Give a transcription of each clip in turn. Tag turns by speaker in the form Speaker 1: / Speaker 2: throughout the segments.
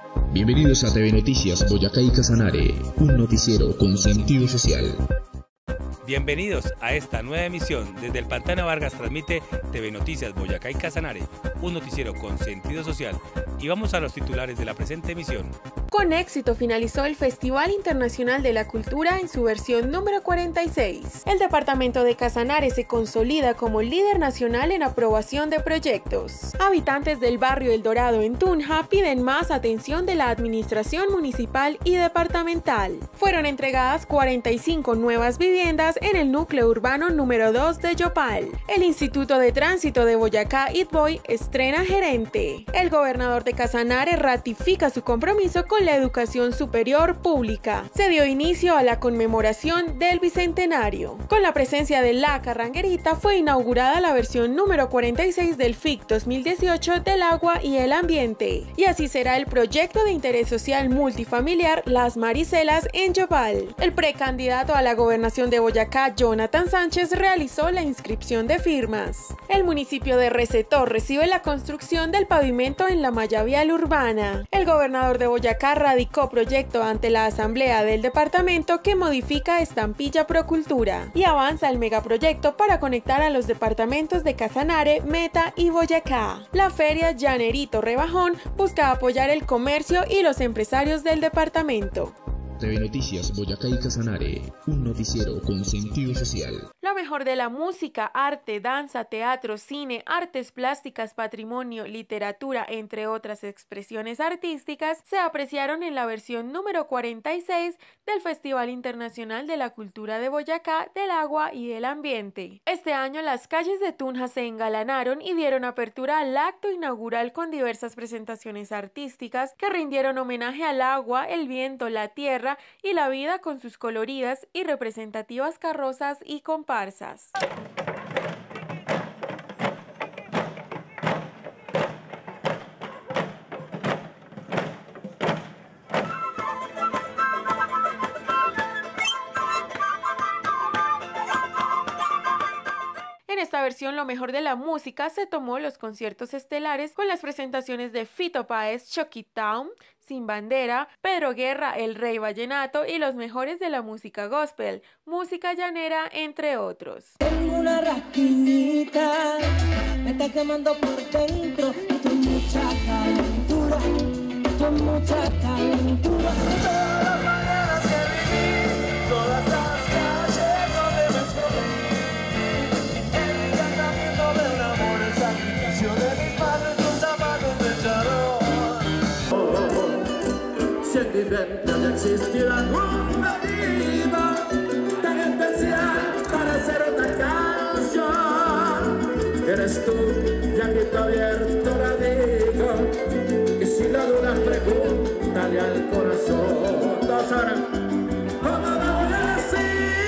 Speaker 1: Bienvenidos a TV Noticias Boyacá y Casanare, un noticiero con sentido social.
Speaker 2: Bienvenidos a esta nueva emisión. Desde el Pantano Vargas transmite TV Noticias Boyacá y Casanare, un noticiero con sentido social. Y vamos a los titulares de la presente emisión.
Speaker 3: Con éxito finalizó el Festival Internacional de la Cultura en su versión número 46. El departamento de Casanare se consolida como líder nacional en aprobación de proyectos. Habitantes del barrio El Dorado en Tunja piden más atención de la administración municipal y departamental. Fueron entregadas 45 nuevas viviendas en el núcleo urbano número 2 de Yopal. El Instituto de Tránsito de Boyacá, ITBOY, estrena gerente. El gobernador de Casanare ratifica su compromiso con la educación superior pública. Se dio inicio a la conmemoración del Bicentenario. Con la presencia de La Carranguerita fue inaugurada la versión número 46 del FIC 2018 del agua y el ambiente. Y así será el proyecto de interés social multifamiliar Las Maricelas en Yopal. El precandidato a la gobernación de Boyacá, Jonathan Sánchez, realizó la inscripción de firmas. El municipio de Recetor recibe la construcción del pavimento en la malla vial urbana. El gobernador de Boyacá radicó proyecto ante la asamblea del departamento que modifica Estampilla Procultura y avanza el megaproyecto para conectar a los departamentos de Casanare, Meta y Boyacá. La feria Llanerito Rebajón busca apoyar el comercio y los empresarios del departamento.
Speaker 1: TV Noticias Boyacá y Casanare, un noticiero con sentido social.
Speaker 3: Lo mejor de la música, arte, danza, teatro, cine, artes plásticas, patrimonio, literatura, entre otras expresiones artísticas, se apreciaron en la versión número 46 del Festival Internacional de la Cultura de Boyacá, del Agua y el Ambiente. Este año las calles de Tunja se engalanaron y dieron apertura al acto inaugural con diversas presentaciones artísticas que rindieron homenaje al agua, el viento, la tierra y la vida con sus coloridas y representativas carrozas y comparsas. En esta versión, lo mejor de la música se tomó los conciertos estelares con las presentaciones de Fito Páez, Chucky Town, Sin Bandera, Pedro Guerra, El Rey Vallenato y los mejores de la música gospel, música llanera, entre otros.
Speaker 4: Tengo una rasquinita, me está quemando por dentro, y tú mucha calentura, tú mucha calentura. Todas las maneras que viví, todas las calles donde me escondí, el encantamiento de un amor, el sacrificio de mis padres, tus zapatos de charol. Si en mi mente ya existiera una vida tan especial para hacer otra canción, eres tú, ya que está abierto la digo, y si la dudas pregúntale al corazón. Dos horas. ¿Cómo no voy a decir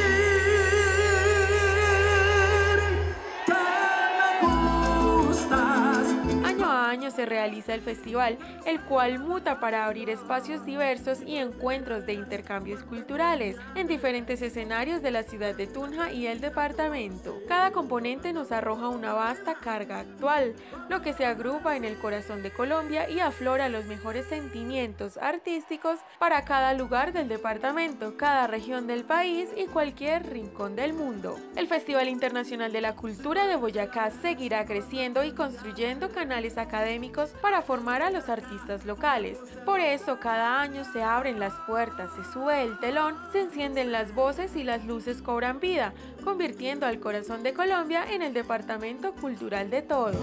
Speaker 4: que me gustas?
Speaker 3: Año a año se realiza el festival, el cual muta para abrir espacios diversos y encuentros de intercambios culturales en diferentes escenarios de la ciudad de Tunja y el departamento. Cada componente nos arroja una vasta carga actual, lo que se agrupa en el corazón de Colombia y aflora los mejores sentimientos artísticos para cada lugar del departamento, cada región del país y cualquier rincón del mundo. El Festival Internacional de la Cultura de Boyacá seguirá creciendo y construyendo canales académicos para formar a los artistas locales. Por eso cada año se abren las puertas, se sube el telón, se encienden las voces y las luces cobran vida, convirtiendo al corazón de Colombia en el departamento cultural de todos.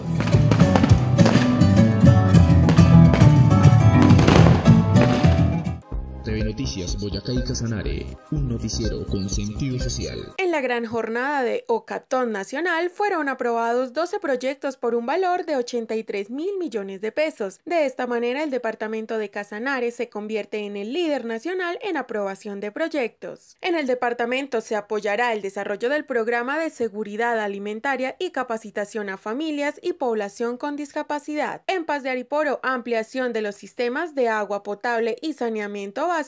Speaker 1: TV Noticias Boyacá y Casanare, un noticiero con sentido social.
Speaker 3: En la gran jornada de Hocatón Nacional fueron aprobados 12 proyectos por un valor de 83.000 millones de pesos. De esta manera, el departamento de Casanare se convierte en el líder nacional en aprobación de proyectos. En el departamento se apoyará el desarrollo del programa de seguridad alimentaria y capacitación a familias y población con discapacidad. En Paz de Ariporo, ampliación de los sistemas de agua potable y saneamiento básico para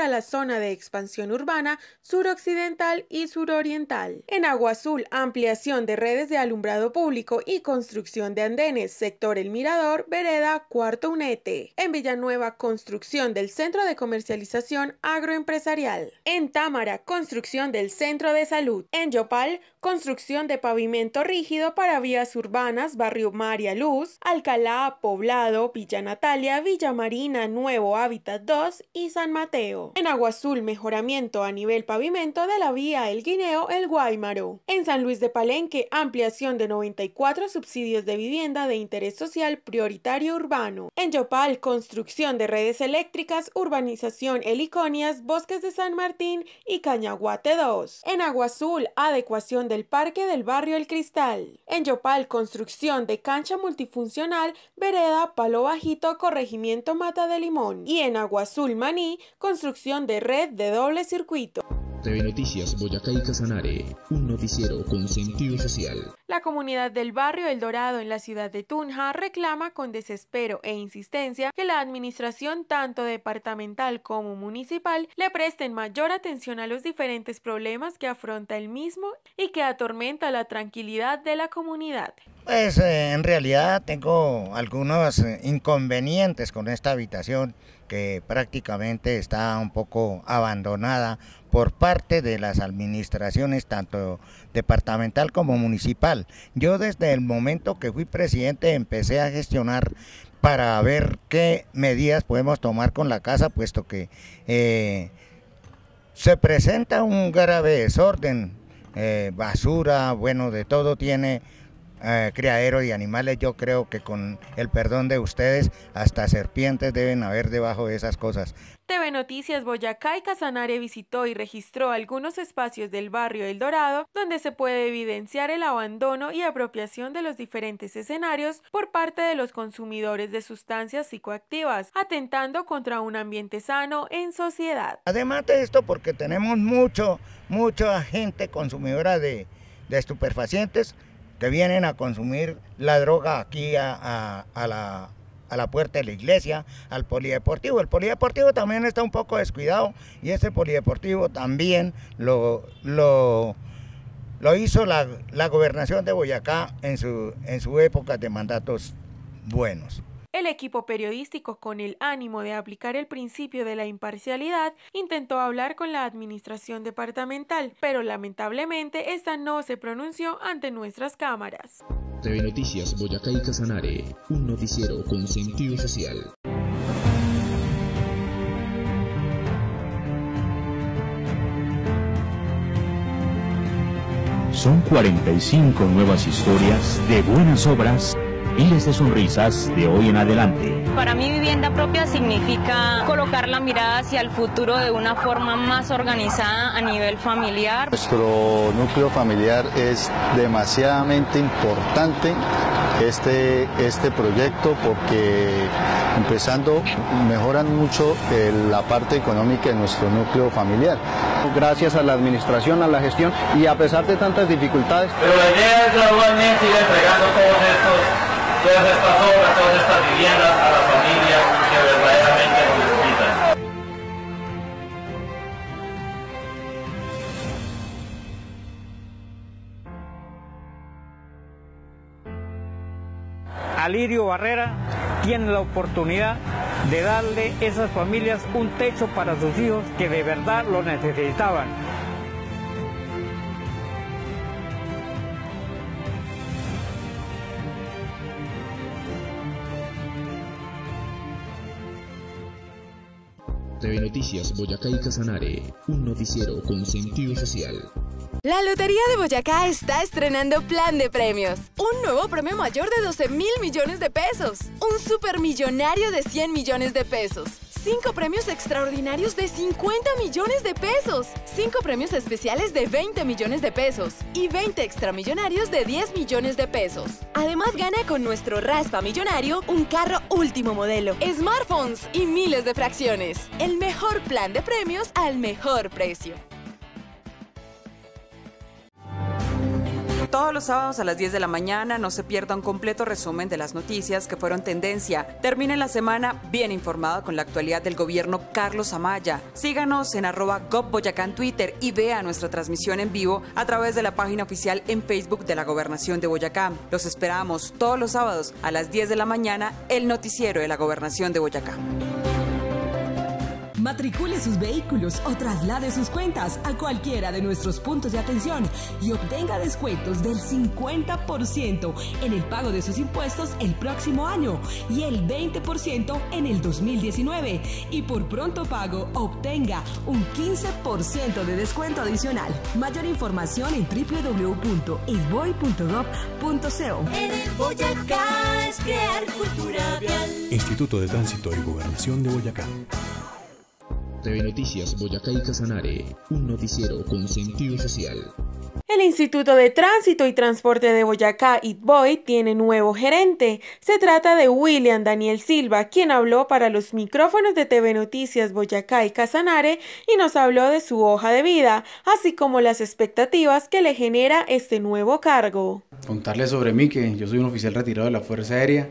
Speaker 3: para la zona de expansión urbana suroccidental y suroriental. En Agua Azul, ampliación de redes de alumbrado público y construcción de andenes, sector El Mirador, vereda Cuarto Unete. En Villanueva, construcción del centro de comercialización agroempresarial. En Támara, construcción del centro de salud. En Yopal, construcción de pavimento rígido para vías urbanas, barrio María Luz, Alcalá, Poblado, Villa Natalia, Villa Marina, Nuevo Hábitat 2 y San Mateo. En Agua Azul, mejoramiento a nivel pavimento de la vía El Guineo, El Guáymaro. En San Luis de Palenque, ampliación de 94 subsidios de vivienda de interés social prioritario urbano. En Yopal, construcción de redes eléctricas, urbanización Heliconias, Bosques de San Martín y Cañaguate 2. En Agua Azul, adecuación del parque del barrio El Cristal. En Yopal, construcción de cancha multifuncional, vereda Palo Bajito, corregimiento Mata de Limón. Y en Agua Azul, Maní, construcción de red de doble circuito.
Speaker 1: TV Noticias Boyacá y Casanare, un noticiero con sentido social.
Speaker 3: La comunidad del barrio El Dorado en la ciudad de Tunja reclama con desespero e insistencia que la administración tanto departamental como municipal le presten mayor atención a los diferentes problemas que afronta el mismo y que atormenta la tranquilidad de la comunidad.
Speaker 5: Pues en realidad tengo algunos inconvenientes con esta habitación que prácticamente está un poco abandonada por parte de las administraciones tanto departamental como municipal. Yo desde el momento que fui presidente empecé a gestionar para ver qué medidas podemos tomar con la casa, puesto que se presenta un grave desorden, basura, bueno, de todo tiene. Criadero de animales, yo creo que con el perdón de ustedes hasta serpientes deben haber debajo de esas cosas.
Speaker 3: TV Noticias Boyacá y Casanare visitó y registró algunos espacios del barrio El Dorado donde se puede evidenciar el abandono y apropiación de los diferentes escenarios por parte de los consumidores de sustancias psicoactivas, atentando contra un ambiente sano en sociedad.
Speaker 5: Además de esto, porque tenemos mucha gente consumidora de estupefacientes que vienen a consumir la droga aquí a la puerta de la iglesia, al polideportivo. El polideportivo también está un poco descuidado y ese polideportivo también lo hizo la gobernación de Boyacá en su época de mandatos buenos.
Speaker 3: El equipo periodístico, con el ánimo de aplicar el principio de la imparcialidad, intentó hablar con la administración departamental, pero lamentablemente esta no se pronunció ante nuestras cámaras.
Speaker 1: TV Noticias Boyacá y Casanare, un noticiero con sentido social.
Speaker 6: Son 45 nuevas historias de buenas obras, miles de sonrisas de hoy en adelante.
Speaker 7: Para mí vivienda propia significa colocar la mirada hacia el futuro de una forma más organizada a nivel familiar.
Speaker 8: Nuestro núcleo familiar es demasiadamente importante este proyecto porque empezando mejoran mucho la parte económica de nuestro núcleo familiar.
Speaker 9: Gracias a la administración, a la gestión y a pesar de tantas dificultades.
Speaker 10: Pero la idea es gradualmente ir entregando todas estas obras, todas estas viviendas a las familias que verdaderamente lo necesitan.
Speaker 11: Alirio Barrera tiene la oportunidad de darle a esas familias un techo para sus hijos que de verdad lo necesitaban.
Speaker 1: TV Noticias Boyacá y Casanare, un noticiero con sentido social.
Speaker 12: La Lotería de Boyacá está estrenando plan de premios. Un nuevo premio mayor de 12.000 millones de pesos. Un supermillonario de 100 millones de pesos. 5 premios extraordinarios de 50 millones de pesos. 5 premios especiales de 20 millones de pesos. Y 20 extramillonarios de 10 millones de pesos. Además, gana con nuestro Raspa Millonario un carro último modelo, smartphones y miles de fracciones. El mejor plan de premios al mejor precio.
Speaker 13: Todos los sábados a las 10 de la mañana no se pierda un completo resumen de las noticias que fueron tendencia. Termine la semana bien informado con la actualidad del gobierno Carlos Amaya. Síganos en @GovBoyacá en Twitter y vea nuestra transmisión en vivo a través de la página oficial en Facebook de la Gobernación de Boyacá. Los esperamos todos los sábados a las 10 de la mañana, el noticiero de la Gobernación de Boyacá.
Speaker 14: Matricule sus vehículos o traslade sus cuentas a cualquiera de nuestros puntos de atención y obtenga descuentos del 50% en el pago de sus impuestos el próximo año y el 20% en el 2019. Y por pronto pago, obtenga un 15% de descuento adicional. Mayor información en www.isboy.gov.co.
Speaker 4: En el Boyacá es crear cultura vial.
Speaker 15: Instituto de Tránsito y Gobernación de Boyacá.
Speaker 1: TV Noticias Boyacá y Casanare, un noticiero con sentido social.
Speaker 3: El Instituto de Tránsito y Transporte de Boyacá, ITBOY, tiene nuevo gerente. Se trata de William Daniel Silva, quien habló para los micrófonos de TV Noticias Boyacá y Casanare y nos habló de su hoja de vida, así como las expectativas que le genera este nuevo cargo.
Speaker 16: Contarles sobre mí, que yo soy un oficial retirado de la Fuerza Aérea,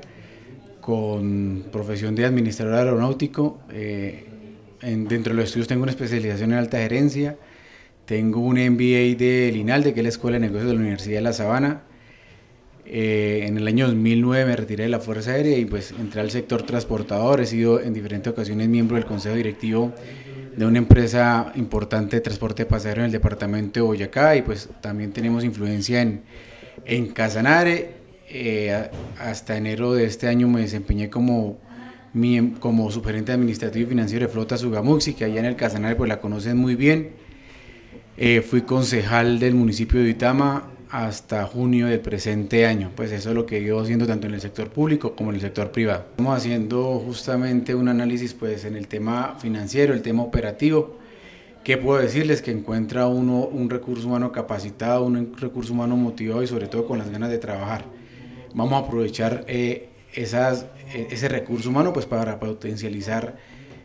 Speaker 16: con profesión de administrador aeronáutico. Dentro de los estudios tengo una especialización en alta gerencia, tengo un MBA del INALDE, que es la Escuela de Negocios de la Universidad de La Sabana. En el año 2009 me retiré de la Fuerza Aérea y pues entré al sector transportador. He sido en diferentes ocasiones miembro del consejo directivo de una empresa importante de transporte de pasajeros en el departamento de Boyacá, y pues también tenemos influencia en Casanare. Hasta enero de este año me desempeñé como subgerente administrativo y financiero de Flota Sugamuxi, que allá en el Casanare pues la conocen muy bien. Fui concejal del municipio de Uitama hasta junio del presente año. Pues eso es lo que llevo haciendo tanto en el sector público como en el sector privado. Estamos haciendo justamente un análisis pues en el tema financiero, el tema operativo. ¿Qué puedo decirles? Que encuentra uno un recurso humano capacitado, un recurso humano motivado y sobre todo con las ganas de trabajar. Vamos a aprovechar ese recurso humano pues para potencializar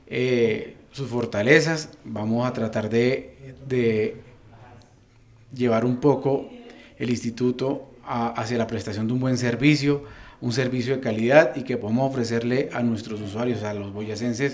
Speaker 16: sus fortalezas. Vamos a tratar de llevar un poco el instituto hacia la prestación de un buen servicio, un servicio de calidad, y que podamos ofrecerle a nuestros usuarios, a los boyacenses,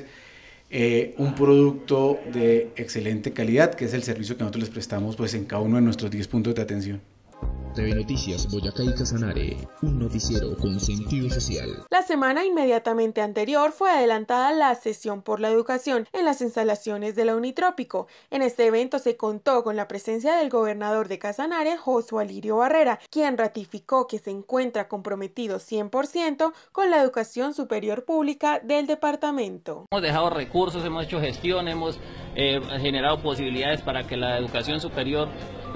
Speaker 16: un producto de excelente calidad, que es el servicio que nosotros les prestamos pues en cada uno de nuestros 10 puntos de atención.
Speaker 1: TV Noticias Boyacá y Casanare, un noticiero con sentido social.
Speaker 3: La semana inmediatamente anterior fue adelantada la sesión por la educación en las instalaciones de la Unitrópico. En este evento se contó con la presencia del gobernador de Casanare, Josué Alirio Barrera, quien ratificó que se encuentra comprometido 100% con la educación superior pública del departamento.
Speaker 10: Hemos dejado recursos, hemos hecho gestión, hemos generado posibilidades para que la educación superior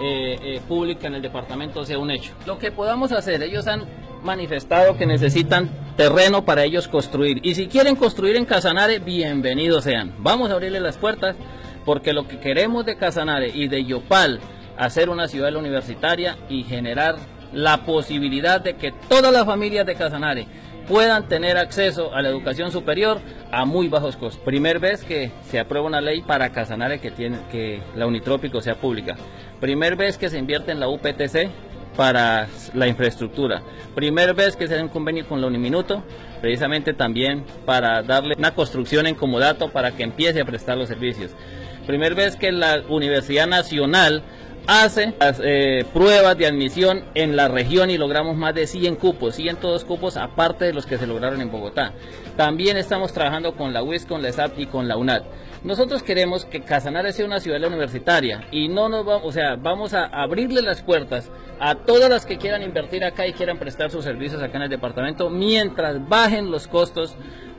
Speaker 10: pública en el departamento sea un hecho. Lo que podamos hacer, ellos han manifestado que necesitan terreno para ellos construir, y si quieren construir en Casanare, bienvenidos sean. Vamos a abrirle las puertas, porque lo que queremos de Casanare y de Yopal, hacer una ciudad universitaria y generar la posibilidad de que todas las familias de Casanare puedan tener acceso a la educación superior a muy bajos costos. Primer vez que se aprueba una ley para Casanare que la Unitrópico sea pública. Primer vez que se invierte en la UPTC para la infraestructura. Primer vez que se hace un convenio con la Uniminuto, precisamente también para darle una construcción en comodato para que empiece a prestar los servicios. Primer vez que la Universidad Nacional hace las pruebas de admisión en la región y logramos más de 100 cupos, 102 cupos aparte de los que se lograron en Bogotá. También estamos trabajando con la UIS, con la ESAP y con la UNAD. Nosotros queremos que Casanare sea una ciudad universitaria y no nos vamos, vamos a abrirle las puertas a todas las que quieran invertir acá y quieran prestar sus servicios acá en el departamento, mientras bajen los costos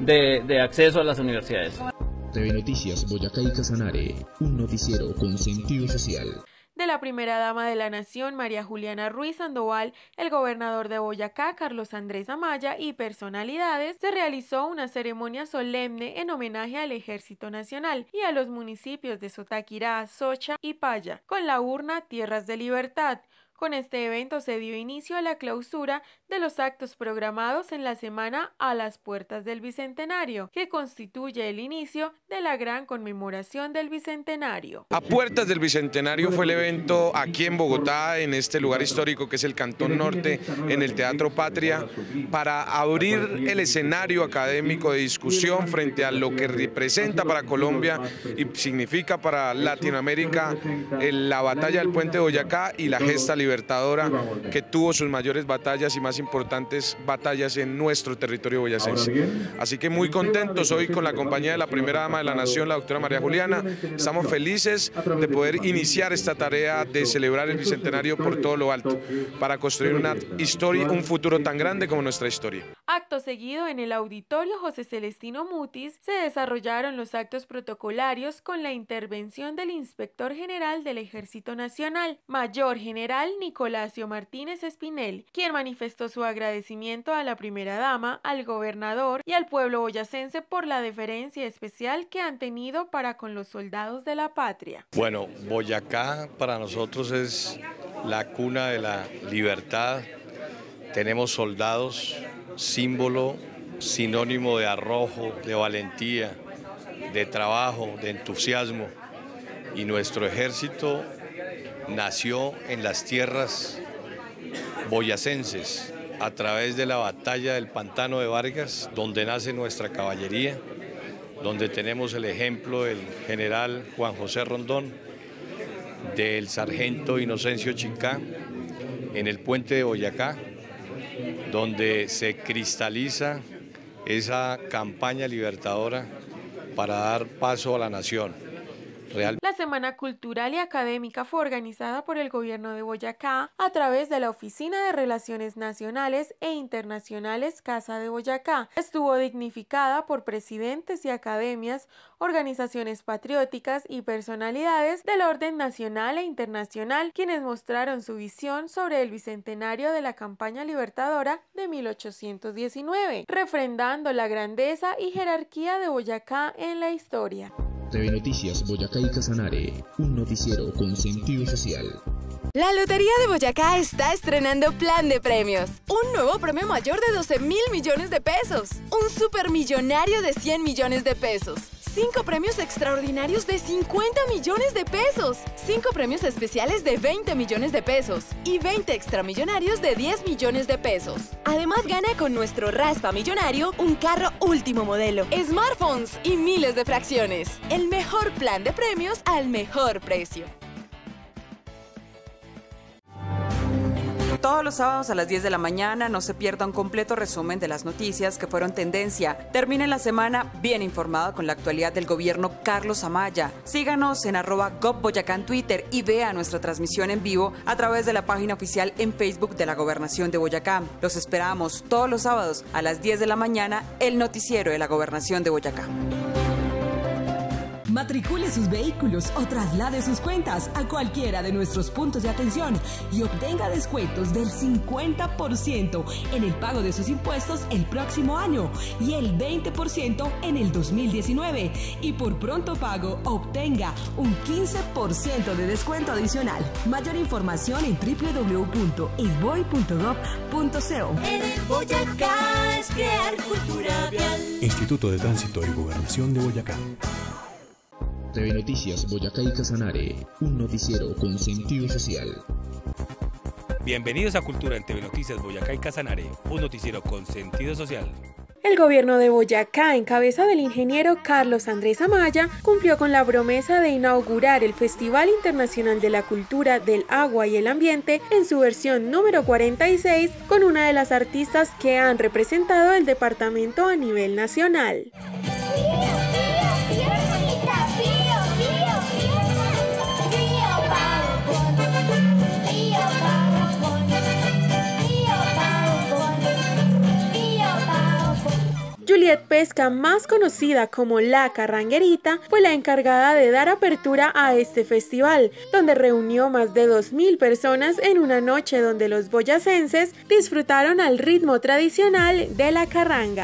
Speaker 10: de acceso a las universidades.
Speaker 1: TV Noticias Boyacá y Casanare, un noticiero con sentido social.
Speaker 3: De la primera dama de la nación, María Juliana Ruiz Sandoval, el gobernador de Boyacá, Carlos Andrés Amaya, y personalidades, se realizó una ceremonia solemne en homenaje al Ejército Nacional y a los municipios de Sotaquirá, Socha y Paya, con la urna Tierras de Libertad. Con este evento se dio inicio a la clausura de los actos programados en la semana a las puertas del Bicentenario, que constituye el inicio de la gran conmemoración del Bicentenario.
Speaker 17: A puertas del Bicentenario fue el evento aquí en Bogotá, en este lugar histórico que es el Cantón Norte, en el Teatro Patria, para abrir el escenario académico de discusión frente a lo que representa para Colombia y significa para Latinoamérica la batalla del Puente de Boyacá y la gesta libertadora que tuvo sus mayores batallas y más importantes batallas en nuestro territorio boyacense. Así que muy contentos hoy con la compañía de la primera dama de la Nación, la doctora María Juliana. Estamos felices de poder iniciar esta tarea de celebrar el Bicentenario por todo lo alto, para construir una historia, un futuro tan grande como nuestra historia.
Speaker 3: Acto seguido, en el auditorio José Celestino Mutis se desarrollaron los actos protocolarios con la intervención del Inspector General del Ejército Nacional, Mayor General Nicolásio Martínez Espinel, quien manifestó su agradecimiento a la primera dama, al gobernador y al pueblo boyacense por la deferencia especial que han tenido para con los soldados de la patria.
Speaker 18: Bueno, Boyacá para nosotros es la cuna de la libertad. Tenemos soldados, símbolo, sinónimo de arrojo, de valentía, de trabajo, de entusiasmo. Y nuestro ejército nació en las tierras boyacenses a través de la batalla del Pantano de Vargas, donde nace nuestra caballería, donde tenemos el ejemplo del general Juan José Rondón, del sargento Inocencio Chincá, en el Puente de Boyacá, donde se cristaliza esa campaña libertadora para dar paso a la nación.
Speaker 3: La Semana Cultural y Académica fue organizada por el Gobierno de Boyacá a través de la Oficina de Relaciones Nacionales e Internacionales Casa de Boyacá. Estuvo dignificada por presidentes y academias, organizaciones patrióticas y personalidades del orden nacional e internacional, quienes mostraron su visión sobre el bicentenario de la campaña libertadora de 1819, refrendando la grandeza y jerarquía de Boyacá en la historia.
Speaker 1: TV Noticias Boyacá y Casanare, un noticiero con sentido social.
Speaker 12: La Lotería de Boyacá está estrenando plan de premios. Un nuevo premio mayor de 12.000 millones de pesos. Un supermillonario de 100 millones de pesos. 5 premios extraordinarios de 50 millones de pesos. 5 premios especiales de 20 millones de pesos. Y 20 extramillonarios de 10 millones de pesos. Además, gana con nuestro Raspa Millonario un carro último modelo, smartphones y miles de fracciones. El mejor plan de premios al mejor precio.
Speaker 13: Todos los sábados a las 10 de la mañana no se pierda un completo resumen de las noticias que fueron tendencia. Termine la semana bien informado con la actualidad del gobierno Carlos Amaya. Síganos en @GovBoyacá en Twitter y vea nuestra transmisión en vivo a través de la página oficial en Facebook de la Gobernación de Boyacá. Los esperamos todos los sábados a las 10 de la mañana, el noticiero de la Gobernación de Boyacá.
Speaker 14: Matricule sus vehículos o traslade sus cuentas a cualquiera de nuestros puntos de atención y obtenga descuentos del 50% en el pago de sus impuestos el próximo año y el 20% en el 2019. Y por pronto pago, obtenga un 15% de descuento adicional. Mayor información en www.isboy.gov.co.
Speaker 4: En el Boyacá es crear cultura vial.
Speaker 15: Instituto de Tránsito y Gobernación de Boyacá.
Speaker 1: TV Noticias Boyacá y Casanare, un noticiero con sentido social.
Speaker 2: Bienvenidos a Cultura en TV Noticias Boyacá y Casanare, un noticiero con sentido social.
Speaker 3: El gobierno de Boyacá, en cabeza del ingeniero Carlos Andrés Amaya, cumplió con la promesa de inaugurar el Festival Internacional de la Cultura del Agua y el Ambiente en su versión número 46, con una de las artistas que han representado el departamento a nivel nacional. Juliet Pesca, más conocida como La Carranguerita, fue la encargada de dar apertura a este festival, donde reunió más de 2.000 personas en una noche donde los boyacenses disfrutaron al ritmo tradicional de la carranga.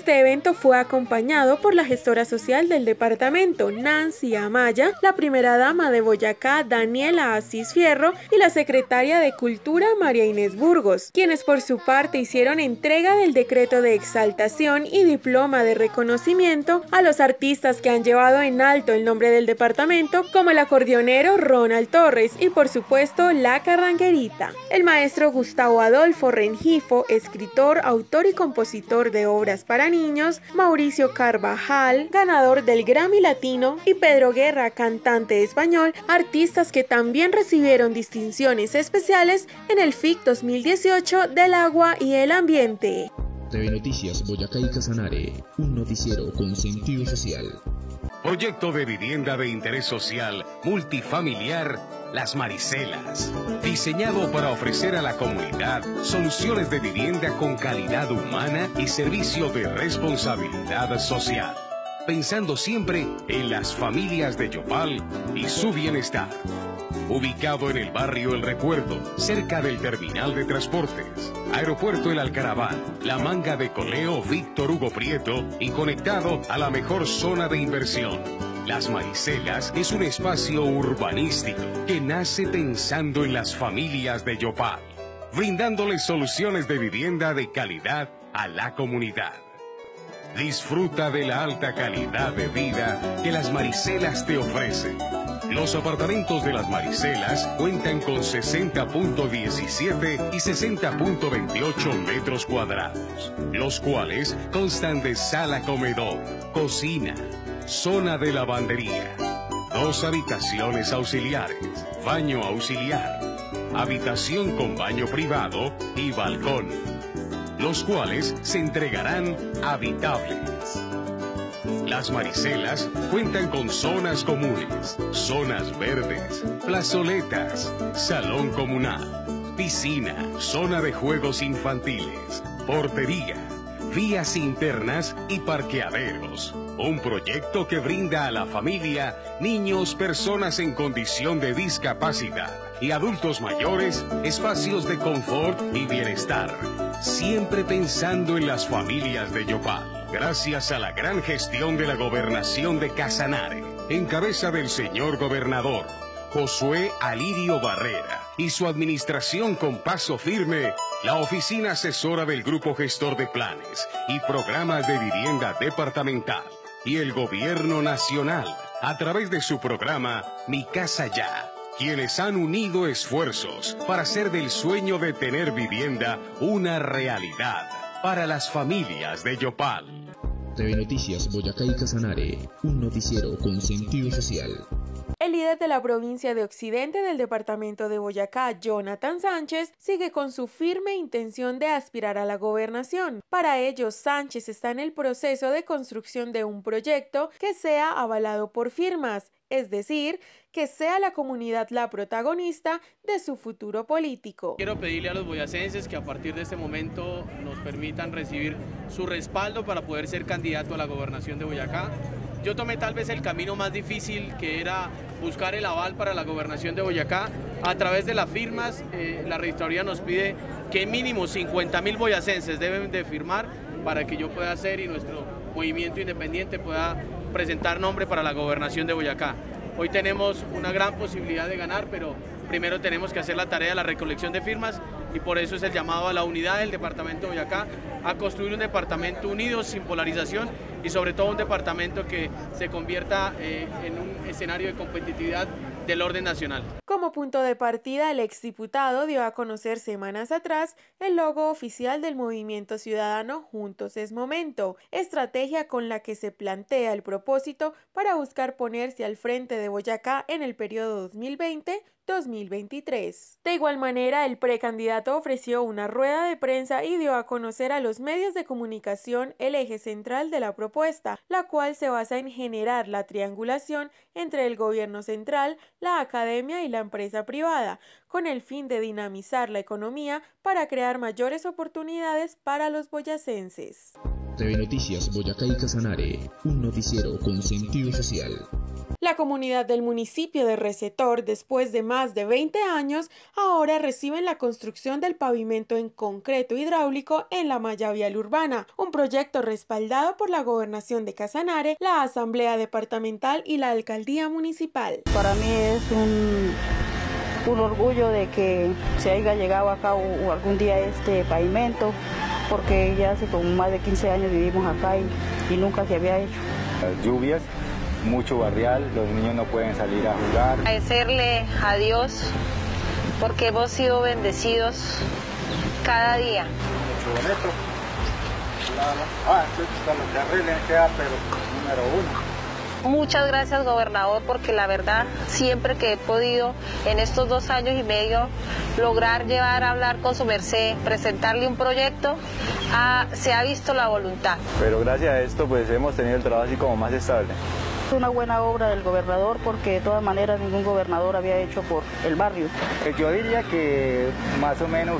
Speaker 3: Este evento fue acompañado por la gestora social del departamento, Nancy Amaya, la primera dama de Boyacá, Daniela Asís Fierro, y la secretaria de Cultura, María Inés Burgos, quienes por su parte hicieron entrega del decreto de exaltación y diploma de reconocimiento a los artistas que han llevado en alto el nombre del departamento, como el acordeonero Ronald Torres y por supuesto La Carranquerita. El maestro Gustavo Adolfo Rengifo, escritor, autor y compositor de obras para niños, Mauricio Carvajal, ganador del Grammy Latino, y Pedro Guerra, cantante español, artistas que también recibieron distinciones especiales en el FIC 2018 del agua y el ambiente.
Speaker 1: TV Noticias Boyacá y Casanare, un noticiero con sentido social.
Speaker 19: Proyecto de vivienda de interés social multifamiliar Las Maricelas, diseñado para ofrecer a la comunidad soluciones de vivienda con calidad humana y servicio de responsabilidad social, pensando siempre en las familias de Yopal y su bienestar. Ubicado en el barrio El Recuerdo, cerca del terminal de transportes, Aeropuerto El Alcaraván, La Manga de Coleo Víctor Hugo Prieto y conectado a la mejor zona de inversión. Las Maricelas es un espacio urbanístico que nace pensando en las familias de Yopal, brindándoles soluciones de vivienda de calidad a la comunidad. Disfruta de la alta calidad de vida que Las Maricelas te ofrece. Los apartamentos de Las Maricelas cuentan con 60.17 y 60.28 metros cuadrados, los cuales constan de sala-comedor, cocina, zona de lavandería, 2 habitaciones auxiliares, baño auxiliar, habitación con baño privado y balcón, los cuales se entregarán habitables. Las Maricelas cuentan con zonas comunes, zonas verdes, plazoletas, salón comunal, piscina, zona de juegos infantiles, portería, vías internas y parqueaderos. Un proyecto que brinda a la familia, niños, personas en condición de discapacidad y adultos mayores espacios de confort y bienestar, siempre pensando en las familias de Yopal. Gracias a la gran gestión de la Gobernación de Casanare, en cabeza del señor gobernador Josué Alirio Barrera y su administración con paso firme, la oficina asesora del Grupo Gestor de Planes y Programas de Vivienda Departamental y el Gobierno Nacional, a través de su programa Mi Casa Ya, quienes han unido esfuerzos para hacer del sueño de tener vivienda una realidad para las familias de Yopal.
Speaker 1: TV Noticias Boyacá y Casanare, un noticiero con sentido social.
Speaker 3: El líder de la provincia de Occidente del departamento de Boyacá, Jonathan Sánchez, sigue con su firme intención de aspirar a la gobernación. Para ello, Sánchez está en el proceso de construcción de un proyecto que sea avalado por firmas, es decir, que sea la comunidad la protagonista de su futuro político.
Speaker 20: Quiero pedirle a los boyacenses que a partir de este momento nos permitan recibir su respaldo para poder ser candidato a la gobernación de Boyacá. Yo tomé tal vez el camino más difícil, que era buscar el aval para la gobernación de Boyacá. A través de las firmas, la registraduría nos pide que mínimo 50.000 boyacenses deben de firmar para que yo pueda ser y nuestro movimiento independiente pueda presentar nombre para la gobernación de Boyacá. Hoy tenemos una gran posibilidad de ganar, pero primero tenemos que hacer la tarea de la recolección de firmas y por eso es el llamado a la unidad del departamento de Boyacá, a construir un departamento unido, sin polarización y sobre todo un departamento que se convierta en un escenario de competitividad del orden nacional.
Speaker 3: Como punto de partida, el exdiputado dio a conocer semanas atrás el logo oficial del movimiento ciudadano Juntos es Momento, estrategia con la que se plantea el propósito para buscar ponerse al frente de Boyacá en el periodo 2020-2023. De igual manera, el precandidato ofreció una rueda de prensa y dio a conocer a los medios de comunicación el eje central de la propuesta, la cual se basa en generar la triangulación entre el gobierno central, la academia y la empresa privada, con el fin de dinamizar la economía para crear mayores oportunidades para los boyacenses.
Speaker 1: TV Noticias Boyacá y Casanare, un noticiero con sentido social.
Speaker 3: La comunidad del municipio de Recetor, después de más de 20 años, ahora reciben la construcción del pavimento en concreto hidráulico en la malla vial urbana, un proyecto respaldado por la Gobernación de Casanare, la Asamblea Departamental y la Alcaldía Municipal.
Speaker 21: Para mí es un orgullo de que se haya llegado acá o algún día este pavimento, porque ya hace como más de 15 años vivimos acá y nunca se había hecho.
Speaker 22: Las lluvias, mucho barrial, los niños no pueden salir a jugar.
Speaker 23: Agradecerle a Dios porque hemos sido bendecidos cada día.
Speaker 22: Mucho bonito. Esto es cuando te arreglen queda, pero número 1.
Speaker 23: Muchas gracias, gobernador, porque la verdad, siempre que he podido en estos 2 años y medio lograr llevar a hablar con su merced, presentarle un proyecto, se ha visto la voluntad.
Speaker 22: Pero gracias a esto pues hemos tenido el trabajo así como más estable.
Speaker 21: Es una buena obra del gobernador porque de todas maneras ningún gobernador había hecho por el barrio.
Speaker 22: Yo diría que más o menos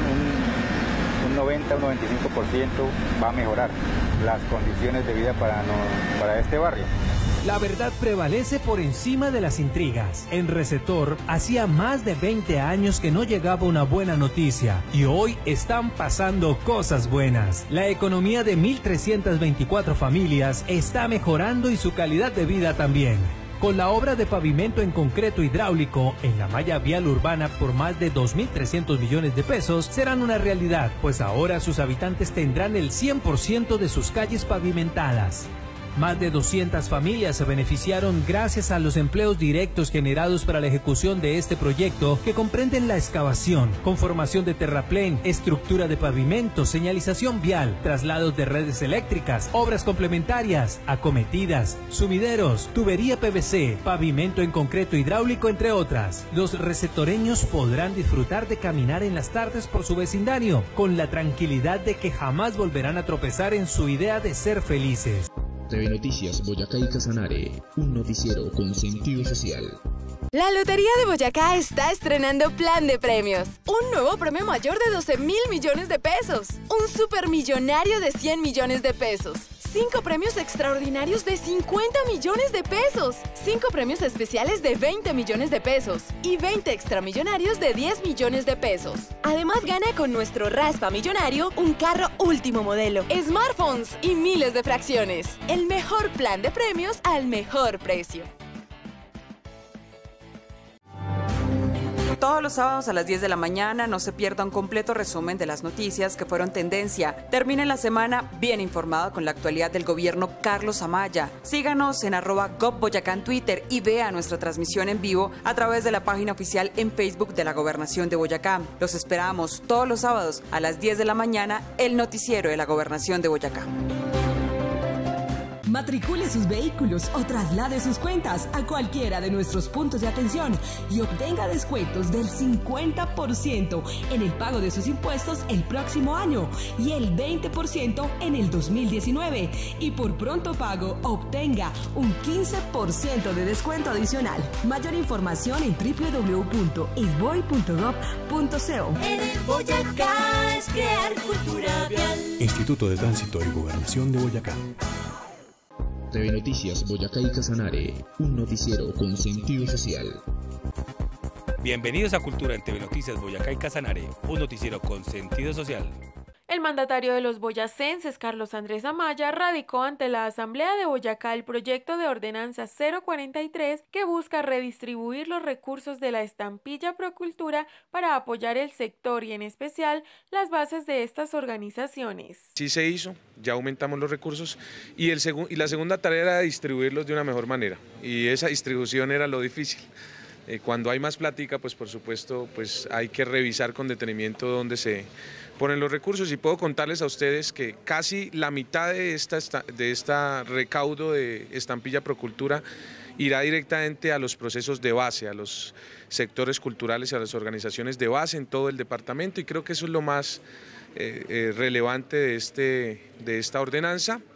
Speaker 22: un 90 o 95% va a mejorar las condiciones de vida para este barrio.
Speaker 24: La verdad prevalece por encima de las intrigas. En Recetor hacía más de 20 años que no llegaba una buena noticia y hoy están pasando cosas buenas. La economía de 1.324 familias está mejorando y su calidad de vida también. Con la obra de pavimento en concreto hidráulico en la malla vial urbana por más de 2.300 millones de pesos serán una realidad, pues ahora sus habitantes tendrán el 100% de sus calles pavimentadas. Más de 200 familias se beneficiaron gracias a los empleos directos generados para la ejecución de este proyecto, que comprenden la excavación, conformación de terraplén, estructura de pavimento, señalización vial, traslados de redes eléctricas, obras complementarias, acometidas, sumideros, tubería PVC, pavimento en concreto hidráulico, entre otras. Los recetoreños podrán disfrutar de caminar en las tardes por su vecindario, con la tranquilidad de que jamás volverán a tropezar en su idea de ser felices.
Speaker 1: TV Noticias Boyacá y Casanare, un noticiero con sentido social.
Speaker 12: La Lotería de Boyacá está estrenando plan de premios. Un nuevo premio mayor de 12.000 millones de pesos. Un supermillonario de 100 millones de pesos. 5 premios extraordinarios de 50 millones de pesos. 5 premios especiales de 20 millones de pesos. Y 20 extramillonarios de 10 millones de pesos. Además, gana con nuestro Raspa Millonario un carro último modelo, smartphones y miles de fracciones. El mejor plan de premios al mejor precio.
Speaker 13: Todos los sábados a las 10 de la mañana no se pierda un completo resumen de las noticias que fueron tendencia. Termine la semana bien informado con la actualidad del gobierno Carlos Amaya. Síganos en @GovBoyacá en Twitter y vea nuestra transmisión en vivo a través de la página oficial en Facebook de la Gobernación de Boyacá. Los esperamos todos los sábados a las 10 de la mañana, el noticiero de la Gobernación de Boyacá.
Speaker 14: Matricule sus vehículos o traslade sus cuentas a cualquiera de nuestros puntos de atención y obtenga descuentos del 50% en el pago de sus impuestos el próximo año y el 20% en el 2019. Y por pronto pago, obtenga un 15% de descuento adicional. Mayor información en www.isboy.gov.co.
Speaker 4: En el Boyacá es crear cultura vial.
Speaker 15: Instituto de Tránsito y Gobernación de Boyacá.
Speaker 1: TV Noticias Boyacá y Casanare, un noticiero con sentido social.
Speaker 2: Bienvenidos a Cultura en TV Noticias Boyacá y Casanare, un noticiero con sentido social.
Speaker 3: El mandatario de los boyacenses, Carlos Andrés Amaya, radicó ante la Asamblea de Boyacá el proyecto de ordenanza 043 que busca redistribuir los recursos de la estampilla Procultura para apoyar el sector y en especial las bases de estas organizaciones.
Speaker 17: Sí se hizo, ya aumentamos los recursos y la segunda tarea era distribuirlos de una mejor manera y esa distribución era lo difícil. Cuando hay más plática, pues por supuesto pues hay que revisar con detenimiento dónde se ponen los recursos y puedo contarles a ustedes que casi la mitad de esta recaudo de estampilla Procultura irá directamente a los procesos de base, a los sectores culturales y a las organizaciones de base en todo el departamento y creo que eso es lo más relevante de esta ordenanza.
Speaker 3: Los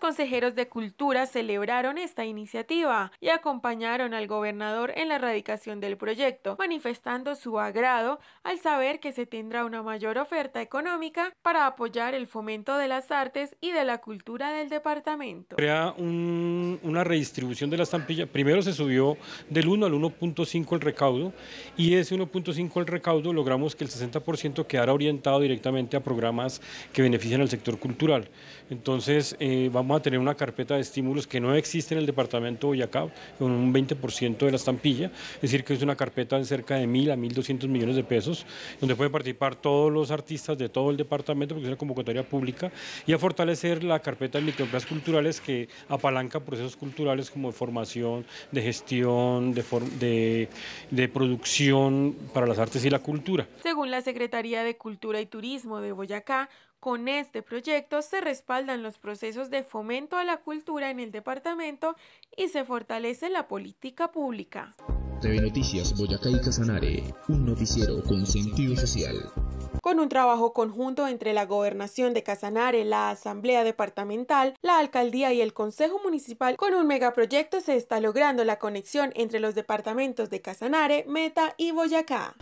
Speaker 3: consejeros de Cultura celebraron esta iniciativa y acompañaron al gobernador en la radicación del proyecto, manifestando su agrado al saber que se tendrá una mayor oferta económica para apoyar el fomento de las artes y de la cultura del departamento.
Speaker 5: Crea una redistribución de la estampilla. Primero se subió del 1 al 1.5 el recaudo, y ese 1.5 el recaudo logramos que el 60% quedara orientado directamente a programas que benefician al sector cultural. Entonces vamos a tener una carpeta de estímulos que no existe en el departamento de Boyacá, con un 20% de la estampilla, es decir que es una carpeta de cerca de 1.000 a 1.200 millones de pesos, donde pueden participar todos los artistas de todo el departamento, porque es una convocatoria pública, y a fortalecer la carpeta de microempresas culturales que apalanca procesos culturales como de formación, de gestión, de producción para las artes y la cultura.
Speaker 3: Según la Secretaría de Cultura y Turismo de Boyacá, con este proyecto se respaldan los procesos de fomento a la cultura en el departamento y se fortalece la política pública.
Speaker 1: TV Noticias Boyacá y Casanare, un noticiero con sentido social.
Speaker 3: Con un trabajo conjunto entre la Gobernación de Casanare, la Asamblea Departamental, la Alcaldía y el Consejo Municipal, con un megaproyecto se está logrando la conexión entre los departamentos de Casanare, Meta y Boyacá.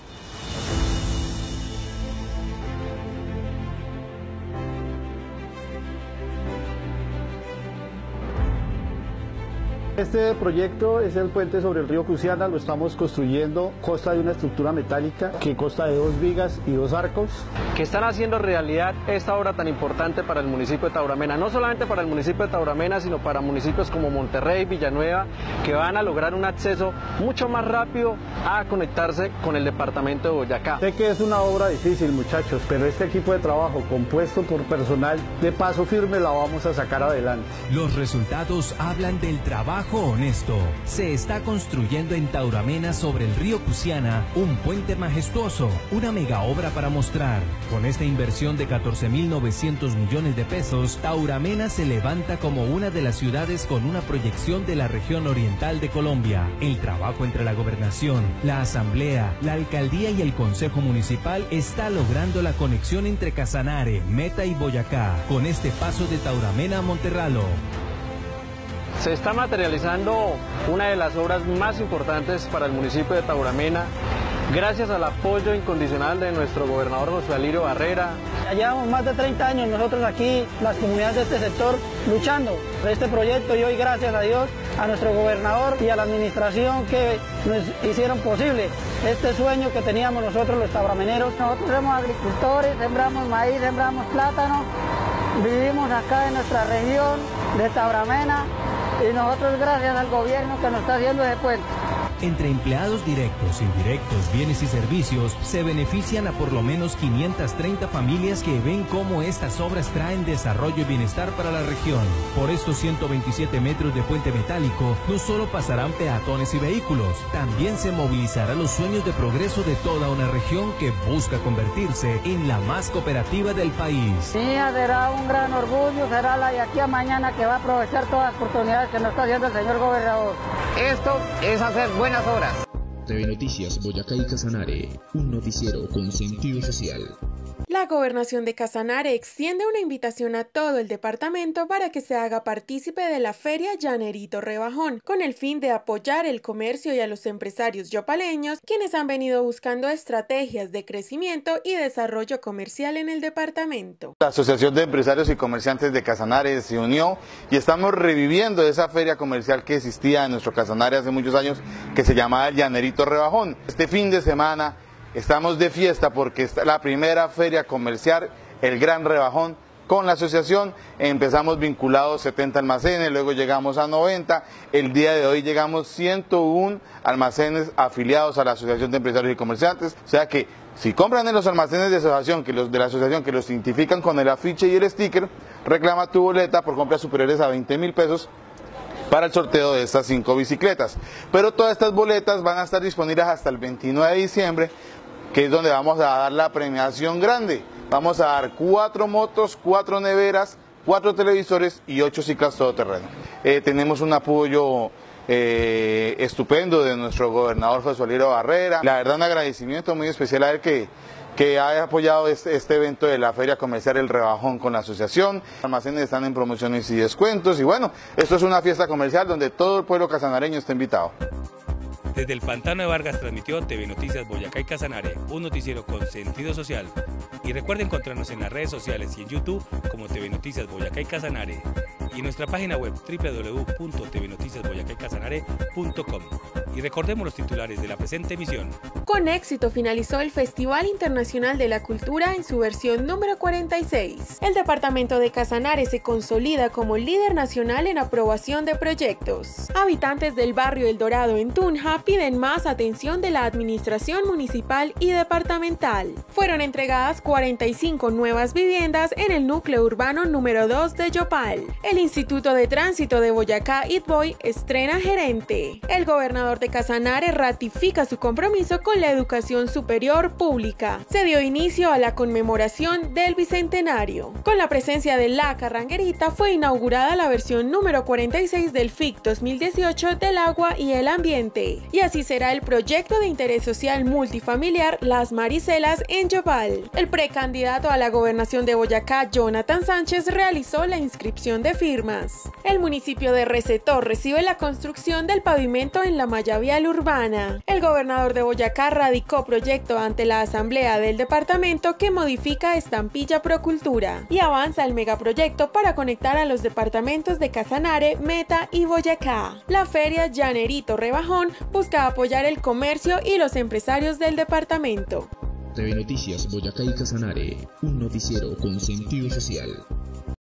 Speaker 9: Este proyecto es el puente sobre el río Cusiana, lo estamos construyendo, consta de una estructura metálica que consta de 2 vigas y 2 arcos.
Speaker 6: Que están haciendo realidad esta obra tan importante para el municipio de Tauramena, no solamente para el municipio de Tauramena, sino para municipios como Monterrey, Villanueva, que van a lograr un acceso mucho más rápido a conectarse con el departamento de Boyacá.
Speaker 9: Sé que es una obra difícil, muchachos, pero este equipo de trabajo compuesto por personal de paso firme la vamos a sacar adelante.
Speaker 24: Los resultados hablan del trabajo honesto. Se está construyendo en Tauramena sobre el río Cusiana un puente majestuoso, una mega obra para mostrar. Con esta inversión de 14.900 millones de pesos, Tauramena se levanta como una de las ciudades con una proyección de la región oriental de Colombia. El trabajo entre la gobernación, la asamblea, la alcaldía y el consejo municipal está logrando la conexión entre Casanare, Meta y Boyacá, con este paso de Tauramena a Monterralo.
Speaker 6: Se está materializando una de las obras más importantes para el municipio de Tauramena, gracias al apoyo incondicional de nuestro gobernador José Alirio Barrera.
Speaker 7: Llevamos más de 30 años nosotros aquí, las comunidades de este sector, luchando por este proyecto, y hoy gracias a Dios, a nuestro gobernador y a la administración que nos hicieron posible este sueño que teníamos nosotros los taurameneros.
Speaker 21: Nosotros somos agricultores, sembramos maíz, sembramos plátano, vivimos acá en nuestra región de Tauramena, y nosotros gracias al gobierno que nos está haciendo ese puente.
Speaker 24: Entre empleados directos, indirectos, bienes y servicios, se benefician a por lo menos 530 familias que ven cómo estas obras traen desarrollo y bienestar para la región. Por estos 127 metros de puente metálico, no solo pasarán peatones y vehículos, también se movilizarán los sueños de progreso de toda una región que busca convertirse en la más cooperativa del país.
Speaker 21: Sí, será un gran orgullo, será la de aquí a mañana que va a aprovechar todas las oportunidades que nos está haciendo el señor gobernador.
Speaker 6: Esto es hacer buenas obras.
Speaker 1: TV Noticias Boyacá y Casanare, un noticiero con sentido social.
Speaker 3: La Gobernación de Casanare extiende una invitación a todo el departamento para que se haga partícipe de la Feria Llanerito Rebajón, con el fin de apoyar el comercio y a los empresarios yopaleños, quienes han venido buscando estrategias de crecimiento y desarrollo comercial en el departamento.
Speaker 8: La Asociación de Empresarios y Comerciantes de Casanare se unió y estamos reviviendo esa feria comercial que existía en nuestro Casanare hace muchos años, que se llamaba el Llanerito Rebajón. Este fin de semana estamos de fiesta porque es la primera feria comercial, el Gran Rebajón, con la asociación. Empezamos vinculados 70 almacenes, luego llegamos a 90, el día de hoy llegamos 101 almacenes afiliados a la Asociación de Empresarios y Comerciantes, o sea que si compran en los almacenes de asociación, de la asociación que los identifican con el afiche y el sticker, reclama tu boleta por compras superiores a 20.000 pesos para el sorteo de estas 5 bicicletas. Pero todas estas boletas van a estar disponibles hasta el 29 de diciembre, que es donde vamos a dar la premiación grande. Vamos a dar 4 motos, 4 neveras, 4 televisores y 8 ciclas todoterreno. Tenemos un apoyo estupendo de nuestro gobernador José Oliro Barrera. La verdad, un agradecimiento muy especial a él que haya apoyado este evento de la Feria Comercial El Rebajón con la asociación. Los almacenes están en promociones y descuentos y bueno, esto es una fiesta comercial donde todo el pueblo casanareño está invitado.
Speaker 2: Desde el Pantano de Vargas transmitió TV Noticias Boyacá y Casanare, un noticiero con sentido social. Y recuerden encontrarnos en las redes sociales y en YouTube como TV Noticias Boyacá y Casanare y en nuestra página web www.tvnoticiasboyacaycasanare.com. Y recordemos los titulares de la presente emisión.
Speaker 3: Con éxito finalizó el Festival Internacional de la Cultura en su versión número 46. El departamento de Casanare se consolida como líder nacional en aprobación de proyectos. Habitantes del barrio El Dorado en Tunja piden más atención de la administración municipal y departamental. Fueron entregadas 45 nuevas viviendas en el núcleo urbano número 2 de Yopal. El Instituto de Tránsito de Boyacá, ITBOY, estrena gerente. El gobernador de Casanare ratifica su compromiso con la educación superior pública. Se dio inicio a la conmemoración del Bicentenario. Con la presencia de La Carranguerita fue inaugurada la versión número 46 del FIC 2018 del agua y el ambiente. Y así será el proyecto de interés social multifamiliar Las Maricelas en Yopal. El precandidato a la gobernación de Boyacá, Jonathan Sánchez, realizó la inscripción de firmas. El municipio de Recetor recibe la construcción del pavimento en la malla vial urbana. El gobernador de Boyacá radicó proyecto ante la asamblea del departamento que modifica Estampilla Procultura y avanza el megaproyecto para conectar a los departamentos de Casanare, Meta y Boyacá. La feria Llanerito Rebajón busca apoyar el comercio y los empresarios del departamento.
Speaker 1: TV Noticias Boyacá y Casanare, un noticiero con sentido social.